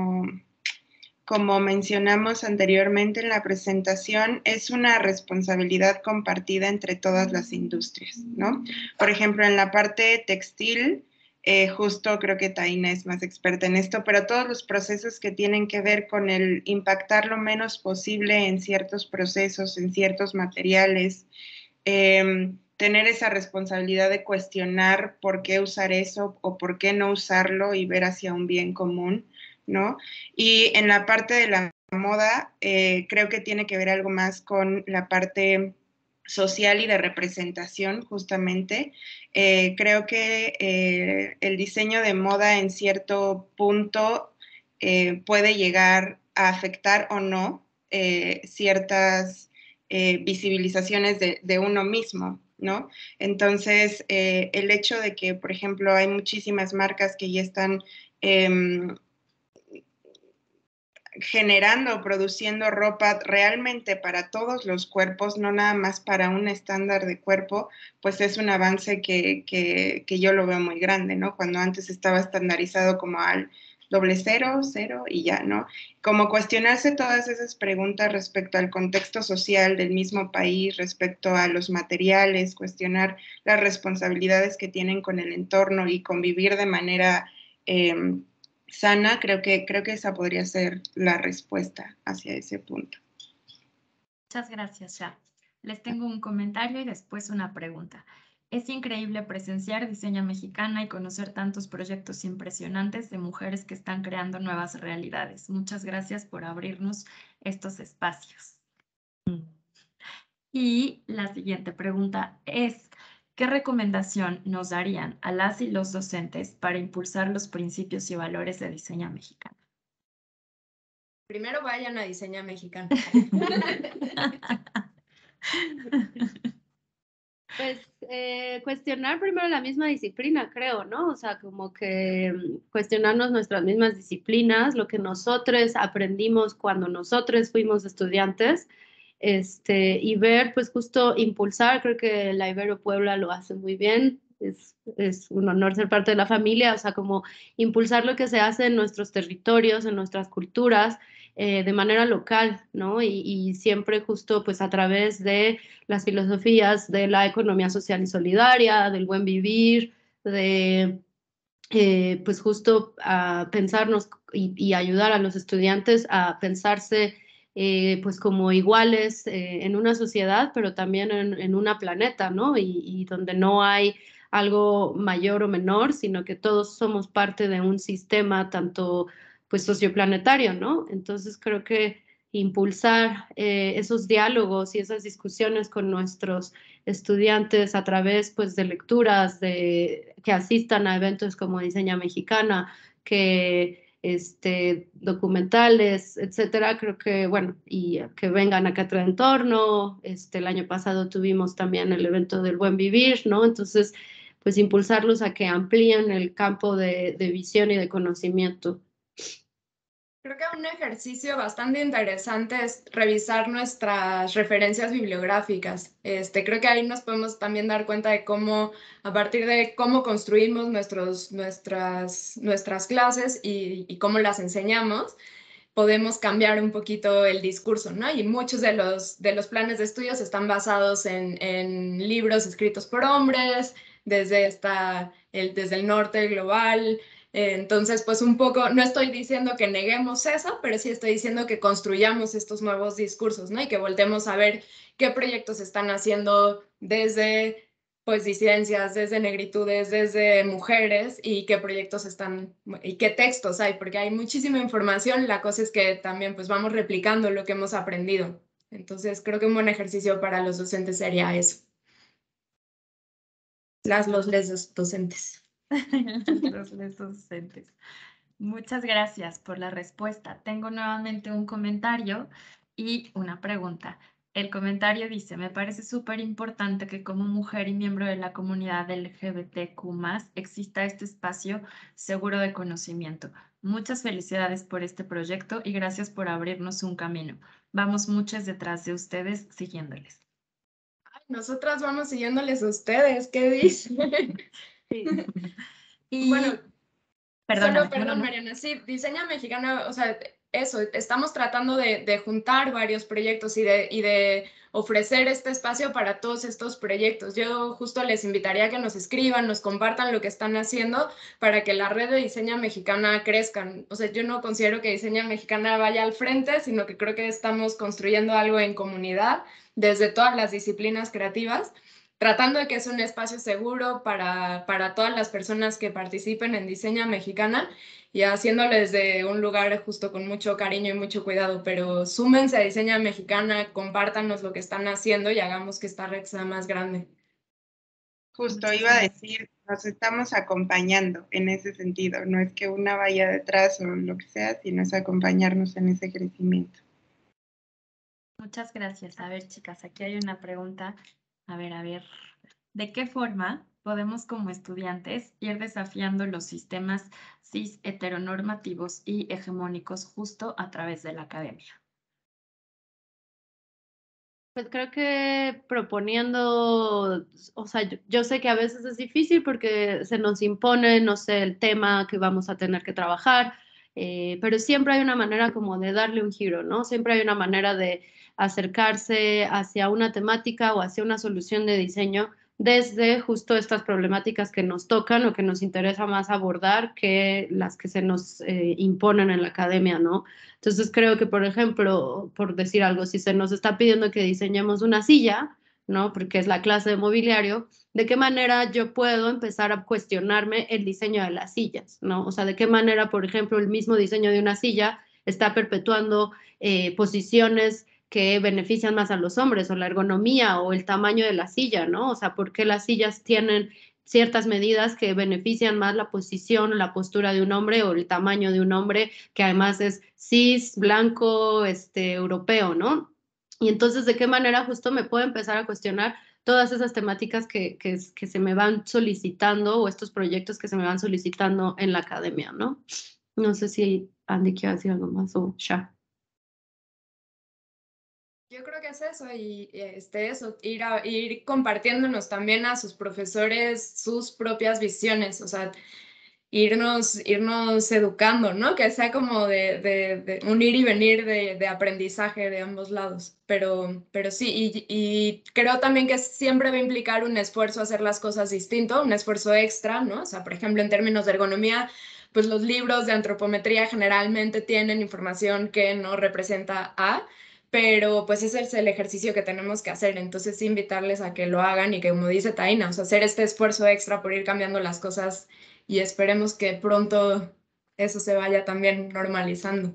como mencionamos anteriormente en la presentación, es una responsabilidad compartida entre todas las industrias, ¿no? Por ejemplo, en la parte textil, Justo creo que Taina es más experta en esto, pero todos los procesos que tienen que ver con el impactar lo menos posible en ciertos procesos, en ciertos materiales, tener esa responsabilidad de cuestionar por qué usar eso o por qué no usarlo y ver hacia un bien común, ¿no? Y en la parte de la moda, creo que tiene que ver algo más con la parte social y de representación, justamente. Creo que el diseño de moda en cierto punto puede llegar a afectar o no ciertas visibilizaciones de uno mismo, ¿no? Entonces, el hecho de que, por ejemplo, hay muchísimas marcas que ya están generando, produciendo ropa realmente para todos los cuerpos, no nada más para un estándar de cuerpo, pues es un avance que yo lo veo muy grande, ¿no? Cuando antes estaba estandarizado como al 00, 0 y ya, ¿no? Como cuestionarse todas esas preguntas respecto al contexto social del mismo país, respecto a los materiales, cuestionar las responsabilidades que tienen con el entorno y convivir de manera sana, creo que esa podría ser la respuesta hacia ese punto. Muchas gracias, Sha. Les tengo un comentario y después una pregunta. Es increíble presenciar Diseña Mexicana y conocer tantos proyectos impresionantes de mujeres que están creando nuevas realidades. Muchas gracias por abrirnos estos espacios. Y la siguiente pregunta es, ¿qué recomendación nos darían a las y los docentes para impulsar los principios y valores de Diseña Mexicana? Primero vayan a Diseña Mexicana. Pues cuestionar primero la misma disciplina, creo, ¿no? O sea, como que cuestionarnos nuestras mismas disciplinas, lo que nosotros aprendimos cuando nosotros fuimos estudiantes, y ver, pues justo impulsar, creo que la Ibero Puebla lo hace muy bien, es un honor ser parte de la familia, o sea, como impulsar lo que se hace en nuestros territorios, en nuestras culturas, de manera local, ¿no? Y siempre justo pues a través de las filosofías de la economía social y solidaria, del buen vivir, de pues justo a pensarnos y ayudar a los estudiantes a pensarse pues como iguales en una sociedad, pero también en una planeta, ¿no? Y donde no hay algo mayor o menor, sino que todos somos parte de un sistema tanto pues socioplanetario, ¿no? Entonces creo que impulsar esos diálogos y esas discusiones con nuestros estudiantes a través pues de lecturas, de que asistan a eventos como Diseña Mexicana, que documentales, etcétera, creo que bueno, y que vengan a Cátedra de Entorno, el año pasado tuvimos también el evento del Buen Vivir, ¿no? Entonces, pues impulsarlos a que amplíen el campo de visión y de conocimiento. Creo que un ejercicio bastante interesante es revisar nuestras referencias bibliográficas. Creo que ahí nos podemos también dar cuenta de cómo, a partir de cómo construimos nuestras clases y cómo las enseñamos, podemos cambiar un poquito el discurso, ¿no? Y muchos de los planes de estudios están basados en libros escritos por hombres, desde el norte global. Entonces, pues un poco, no estoy diciendo que neguemos eso, pero sí estoy diciendo que construyamos estos nuevos discursos, ¿no? Y que voltemos a ver qué proyectos están haciendo desde pues disidencias, desde negritudes, desde mujeres y qué proyectos están y qué textos hay, porque hay muchísima información. La cosa es que también pues vamos replicando lo que hemos aprendido. Entonces creo que un buen ejercicio para los docentes sería eso. Les docentes. Les docentes. Muchas gracias por la respuesta. Tengo nuevamente un comentario y una pregunta. El comentario dice, me parece súper importante que como mujer y miembro de la comunidad LGBTQ+, exista este espacio seguro de conocimiento. Muchas felicidades por este proyecto y gracias por abrirnos un camino. Vamos muchas detrás de ustedes siguiéndoles. Ay, nosotras vamos siguiéndoles a ustedes, ¿qué dicen? Sí. Y bueno, perdón, Mariana, sí, Diseña Mexicana, o sea, eso, estamos tratando de juntar varios proyectos y de ofrecer este espacio para todos estos proyectos. Yo justo les invitaría a que nos escriban, nos compartan lo que están haciendo para que la red de Diseña Mexicana crezca. O sea, yo no considero que Diseña Mexicana vaya al frente, sino que creo que estamos construyendo algo en comunidad desde todas las disciplinas creativas, tratando de que es un espacio seguro para todas las personas que participen en Diseña Mexicana y haciéndolo desde un lugar justo con mucho cariño y mucho cuidado, pero súmense a Diseña Mexicana, compártanos lo que están haciendo y hagamos que esta red sea más grande. Justo iba a decir, nos estamos acompañando en ese sentido, no es que una vaya detrás o lo que sea, sino es acompañarnos en ese crecimiento. Muchas gracias. A ver, chicas, aquí hay una pregunta. A ver. ¿De qué forma podemos como estudiantes ir desafiando los sistemas cis heteronormativos y hegemónicos justo a través de la academia? Pues creo que proponiendo, o sea, yo sé que a veces es difícil porque se nos impone, no sé, el tema que vamos a tener que trabajar, pero siempre hay una manera como de darle un giro, ¿no? Siempre hay una manera de acercarse hacia una temática o hacia una solución de diseño desde justo estas problemáticas que nos tocan o que nos interesa más abordar que las que se nos imponen en la academia, ¿no? Entonces creo que, por ejemplo, por decir algo, si se nos está pidiendo que diseñemos una silla, ¿no? Porque es la clase de mobiliario, ¿de qué manera yo puedo empezar a cuestionarme el diseño de las sillas, ¿no? O sea, ¿de qué manera, por ejemplo, el mismo diseño de una silla está perpetuando posiciones que benefician más a los hombres, o la ergonomía o el tamaño de la silla, ¿no? O sea, ¿por qué las sillas tienen ciertas medidas que benefician más la posición, la postura de un hombre o el tamaño de un hombre, que además es cis, blanco, europeo, ¿no? Y entonces, ¿de qué manera justo me puedo empezar a cuestionar todas esas temáticas que se me van solicitando o estos proyectos que se me van solicitando en la academia, ¿no? No sé si Andy quiere decir algo más o ya. Yo creo que es eso, y eso, ir compartiéndonos también a sus profesores sus propias visiones, o sea, irnos educando, ¿no? Que sea como de un ir y venir de aprendizaje de ambos lados. Pero sí, y creo también que siempre va a implicar un esfuerzo hacer las cosas distinto, un esfuerzo extra, ¿no? O sea, por ejemplo, en términos de ergonomía, pues los libros de antropometría generalmente tienen información que no representa A, pero pues ese es el ejercicio que tenemos que hacer, entonces invitarles a que lo hagan y que, como dice Taina, o sea, hacer este esfuerzo extra por ir cambiando las cosas y esperemos que pronto eso se vaya también normalizando.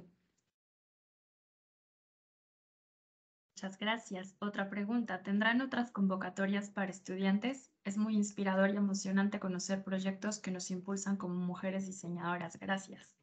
Muchas gracias. Otra pregunta. ¿Tendrán otras convocatorias para estudiantes? Es muy inspirador y emocionante conocer proyectos que nos impulsan como mujeres diseñadoras. Gracias.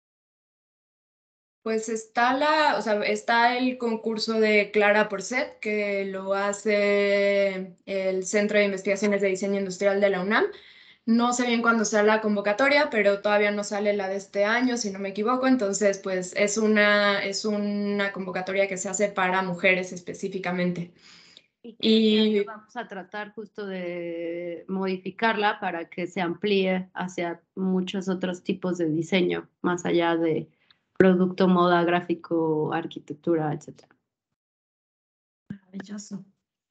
Pues está el concurso de Clara Porcet, que lo hace el Centro de Investigaciones de Diseño Industrial de la UNAM. No sé bien cuándo sea la convocatoria, pero todavía no sale la de este año, si no me equivoco. Entonces, pues es una convocatoria que se hace para mujeres específicamente. Y vamos a tratar justo de modificarla para que se amplíe hacia muchos otros tipos de diseño, más allá de producto, moda, gráfico, arquitectura, etc. Maravilloso.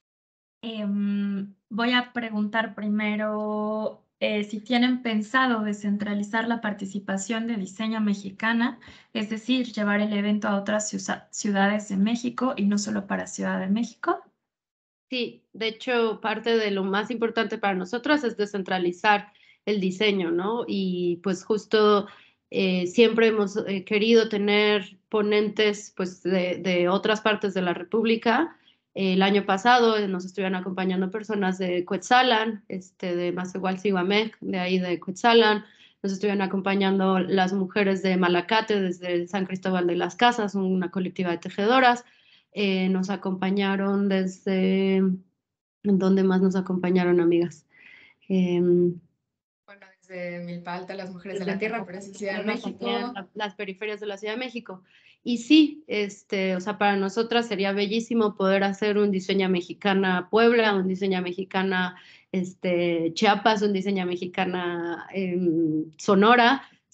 Voy a preguntar primero si tienen pensado descentralizar la participación de Diseña Mexicana, es decir, llevar el evento a otras ciudades de México y no solo para Ciudad de México. Sí, de hecho, parte de lo más importante para nosotros es descentralizar el diseño, ¿no? Y pues justo siempre hemos querido tener ponentes pues de otras partes de la República. El año pasado nos estuvieron acompañando personas de Cuetzalan, de Masehualciguamec, de ahí de Cuetzalan. Nos estuvieron acompañando las mujeres de Malacate, desde San Cristóbal de las Casas, una colectiva de tejedoras. Nos acompañaron desde... ¿Dónde más nos acompañaron, amigas? Bueno, desde Milpa Alta, las mujeres de la tierra, pero es Ciudad de México. Las periferias de la Ciudad de México. Y sí, o sea, para nosotras sería bellísimo poder hacer un diseño mexicana Puebla, un diseño mexicana Chiapas, un diseño mexicana Sonora.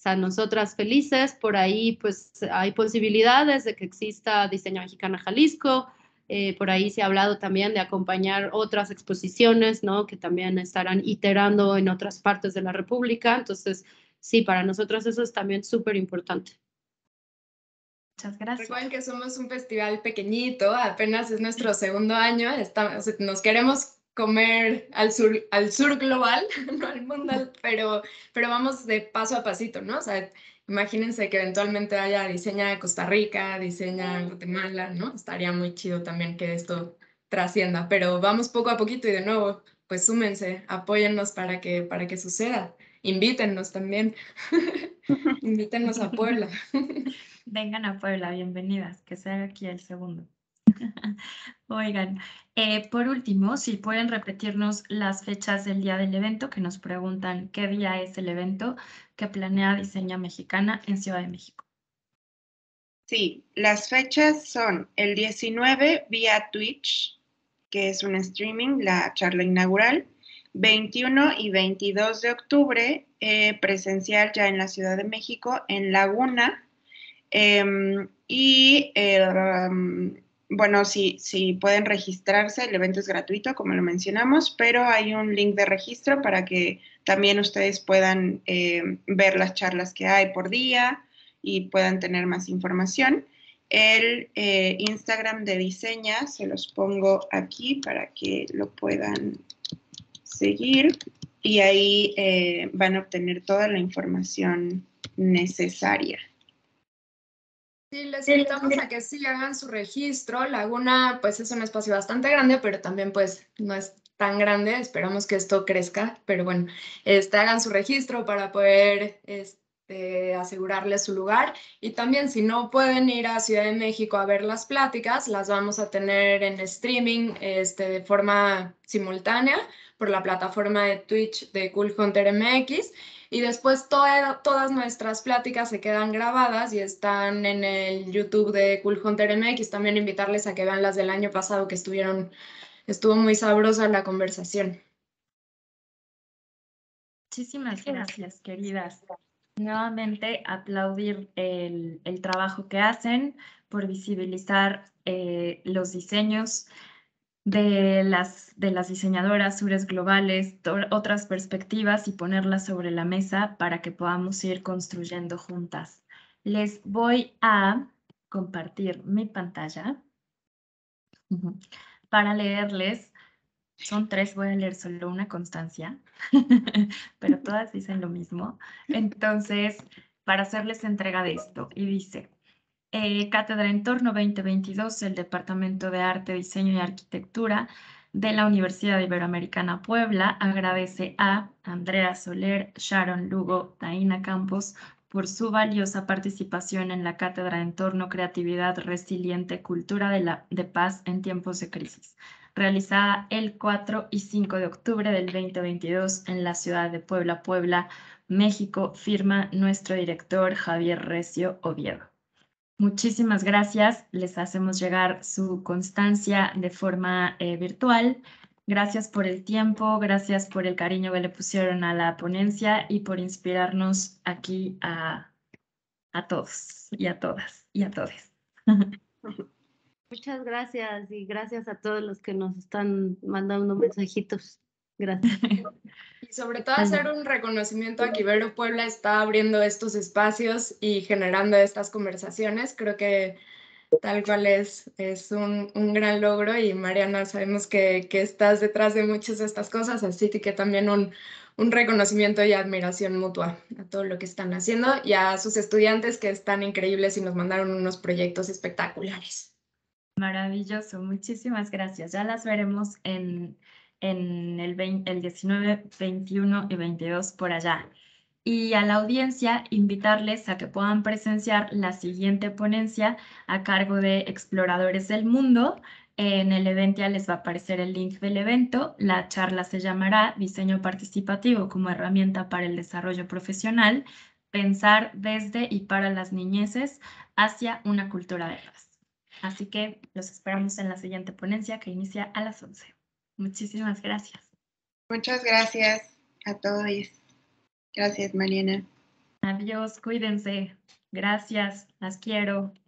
sea, nosotras felices, por ahí pues hay posibilidades de que exista Diseño Mexicana Jalisco, por ahí se ha hablado también de acompañar otras exposiciones, ¿no? Que también estarán iterando en otras partes de la República, entonces sí, para nosotros eso es también súper importante. Muchas gracias. Recuerden que somos un festival pequeñito, apenas es nuestro segundo año, nos queremos comer al sur global, no al mundial, pero vamos de paso a pasito, ¿no? O sea, imagínense que eventualmente haya Diseña Costa Rica, Diseña Guatemala, ¿no? Estaría muy chido también que esto trascienda, pero vamos poco a poquito y de nuevo, pues súmense, apóyennos para que suceda. Invítennos también, invítennos a Puebla. Vengan a Puebla, bienvenidas, que sea aquí el segundo. Oigan, por último, si pueden repetirnos las fechas del día del evento, que nos preguntan qué día es el evento que planea Diseña Mexicana en Ciudad de México. Sí, las fechas son el 19 vía Twitch, que es un streaming, la charla inaugural, 21 y 22 de octubre, presencial ya en la Ciudad de México, en Laguna. Bueno, si pueden registrarse, el evento es gratuito, como lo mencionamos, pero hay un link de registro para que también ustedes puedan ver las charlas que hay por día y puedan tener más información. El Instagram de Diseña se los pongo aquí para que lo puedan seguir y ahí van a obtener toda la información necesaria. Sí, les invitamos a que sí hagan su registro. Laguna, pues es un espacio bastante grande, pero también pues no es tan grande. Esperamos que esto crezca, pero bueno, hagan su registro para poder asegurarles su lugar. Y también si no pueden ir a Ciudad de México a ver las pláticas, las vamos a tener en streaming de forma simultánea por la plataforma de Twitch de Cool Hunter MX. Y después todas nuestras pláticas se quedan grabadas y están en el YouTube de Cool Hunter MX. También invitarles a que vean las del año pasado que estuvo muy sabrosa la conversación. Muchísimas gracias, queridas. Nuevamente aplaudir el trabajo que hacen por visibilizar los diseños de las diseñadoras sures globales, otras perspectivas y ponerlas sobre la mesa para que podamos ir construyendo juntas. Les voy a compartir mi pantalla para leerles. Son 3, voy a leer solo una, Constancia, pero todas dicen lo mismo. Entonces, para hacerles entrega de esto, y dice: Cátedra Entorno 2022, el Departamento de Arte, Diseño y Arquitectura de la Universidad Iberoamericana Puebla agradece a Andrea Soler, Sharon Lugo, Taina Campos por su valiosa participación en la Cátedra Entorno, Creatividad Resiliente, Cultura de Paz en Tiempos de Crisis, realizada el 4 y 5 de octubre del 2022 en la ciudad de Puebla, Puebla, México, firma nuestro director Javier Recio Oviedo. Muchísimas gracias. Les hacemos llegar su constancia de forma virtual. Gracias por el tiempo, gracias por el cariño que le pusieron a la ponencia y por inspirarnos aquí a todos y a todas y a todos. Muchas gracias y gracias a todos los que nos están mandando mensajitos. Gracias. Y sobre todo hacer un reconocimiento a que Ibero Puebla está abriendo estos espacios y generando estas conversaciones. Creo que tal cual es un gran logro y Mariana, sabemos que estás detrás de muchas de estas cosas, así que también un reconocimiento y admiración mutua a todo lo que están haciendo y a sus estudiantes que están increíbles y nos mandaron unos proyectos espectaculares. Maravilloso, muchísimas gracias. Ya las veremos en el 19, 21 y 22 por allá. Y a la audiencia, invitarles a que puedan presenciar la siguiente ponencia a cargo de Exploradores del Mundo. En el evento ya les va a aparecer el link del evento. La charla se llamará Diseño Participativo como herramienta para el desarrollo profesional, pensar desde y para las niñeces hacia una cultura de paz. Así que los esperamos en la siguiente ponencia que inicia a las 11. Muchísimas gracias. Muchas gracias a todos. Gracias, Mariana. Adiós, cuídense. Gracias, las quiero.